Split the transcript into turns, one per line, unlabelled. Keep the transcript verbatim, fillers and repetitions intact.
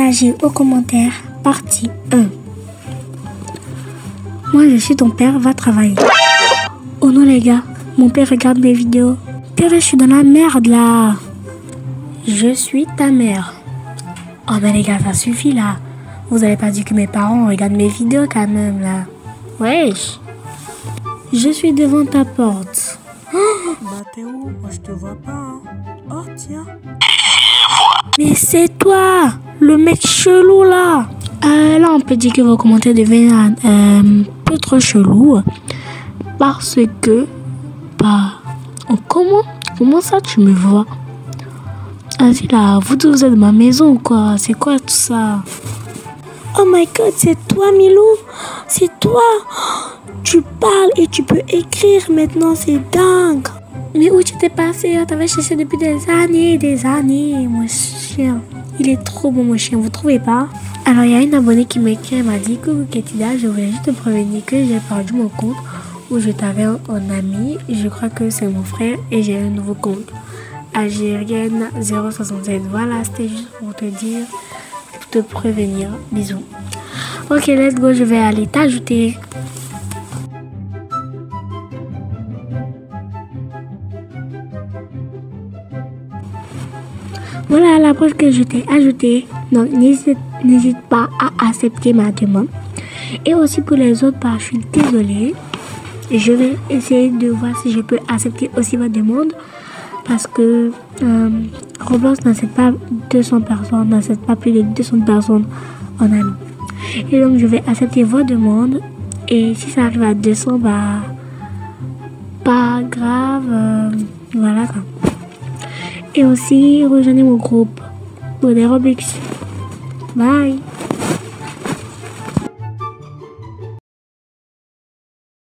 Réagis aux commentaires, partie un. Moi je suis ton père, va travailler. Oh non les gars, mon père regarde mes vidéos. Purée, je suis dans la merde là. Je suis ta mère. Oh mais les gars, ça suffit là. Vous avez pas dit que mes parents regardent mes vidéos quand même là. Wesh. Je suis devant ta porte.
Oh Mathéo, moi je te vois pas. Hein. Oh tiens.
Mais c'est toi, le mec chelou là. Euh, là, on peut dire que vos commentaires deviennent euh, un peu trop chelou parce que, bah, oh, comment, comment ça tu me vois? Vas-y là, vous tous vous êtes de ma maison ou quoi? C'est quoi tout ça? Oh my god, c'est toi Milou, c'est toi. Tu parles et tu peux écrire maintenant, c'est dingue. Mais où tu t'es passé? On t'avait cherché depuis des années, des années, mon chien. Il est trop bon mon chien, vous trouvez pas? Alors il y a une abonnée qui m'écrit, elle m'a dit coucou Ketida, je voulais juste te prévenir que j'ai perdu mon compte où je t'avais en, en ami. Je crois que c'est mon frère et j'ai un nouveau compte. Algérienne zéro soixante-sept. Voilà, c'était juste pour te dire, pour te prévenir. Bisous. Ok, let's go, je vais aller t'ajouter. Voilà la preuve que je t'ai ajouté. Donc n'hésite pas à accepter ma demande. Et aussi pour les autres, bah, je suis désolée. Je vais essayer de voir si je peux accepter aussi ma demande. Parce que euh, Roblox n'accepte pas deux cents personnes, n'accepte pas plus de deux cents personnes en ami. Et donc je vais accepter vos demandes. Et si ça arrive à deux cents, bah pas grave. Euh, voilà quoi. Et aussi rejoignez mon groupe pour des Robux. Bye.